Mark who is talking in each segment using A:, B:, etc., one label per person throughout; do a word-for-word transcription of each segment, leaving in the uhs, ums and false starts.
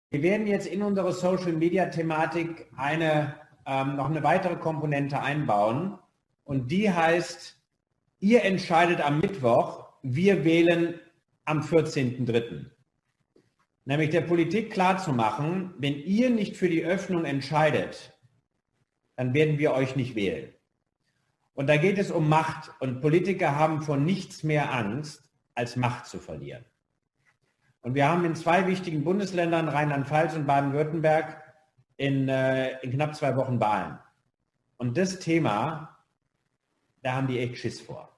A: Wir werden jetzt in unsere Social-Media-Thematik eine, ähm, noch eine weitere Komponente einbauen und die heißt, ihr entscheidet am Mittwoch, wir wählen am vierzehnten dritten Nämlich der Politik klarzumachen, wenn ihr nicht für die Öffnung entscheidet, dann werden wir euch nicht wählen. Und da geht es um Macht und Politiker haben vor nichts mehr Angst, als Macht zu verlieren. Und wir haben in zwei wichtigen Bundesländern, Rheinland-Pfalz und Baden-Württemberg, in, äh, in knapp zwei Wochen Wahlen. Und das Thema, da haben die echt Schiss vor.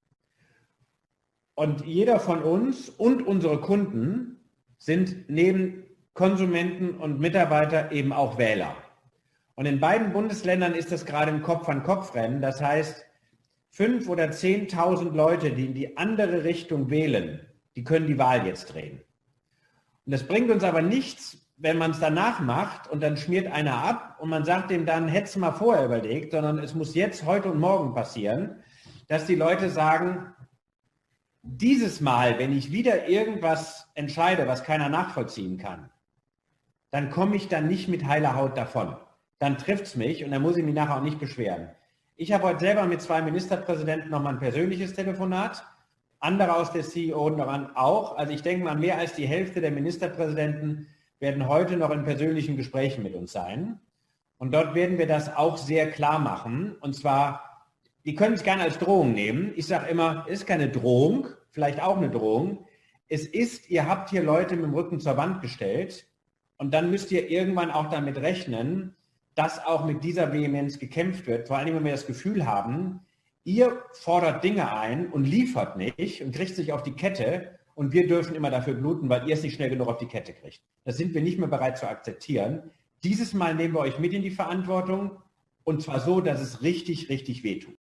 A: Und jeder von uns und unsere Kunden sind neben Konsumenten und Mitarbeiter eben auch Wähler. Und in beiden Bundesländern ist das gerade im Kopf-an-Kopf-Rennen. Das heißt, fünf oder zehntausend Leute, die in die andere Richtung wählen, die können die Wahl jetzt drehen. Und das bringt uns aber nichts, wenn man es danach macht und dann schmiert einer ab und man sagt dem dann, hättest du mal vorher überlegt, sondern es muss jetzt, heute und morgen passieren, dass die Leute sagen, dieses Mal, wenn ich wieder irgendwas entscheide, was keiner nachvollziehen kann, dann komme ich dann nicht mit heiler Haut davon. Dann trifft es mich und dann muss ich mich nachher auch nicht beschweren. Ich habe heute selber mit zwei Ministerpräsidenten nochmal ein persönliches Telefonat. Andere aus der C E O-Runde auch. Also ich denke mal, mehr als die Hälfte der Ministerpräsidenten werden heute noch in persönlichen Gesprächen mit uns sein. Und dort werden wir das auch sehr klar machen. Und zwar, die können es gerne als Drohung nehmen. Ich sage immer, es ist keine Drohung, vielleicht auch eine Drohung. Es ist, ihr habt hier Leute mit dem Rücken zur Wand gestellt und dann müsst ihr irgendwann auch damit rechnen, dass auch mit dieser Vehemenz gekämpft wird. Vor allem, wenn wir das Gefühl haben, ihr fordert Dinge ein und liefert nicht und kriegt sich auf die Kette und wir dürfen immer dafür bluten, weil ihr es nicht schnell genug auf die Kette kriegt. Das sind wir nicht mehr bereit zu akzeptieren. Dieses Mal nehmen wir euch mit in die Verantwortung und zwar so, dass es richtig, richtig wehtut.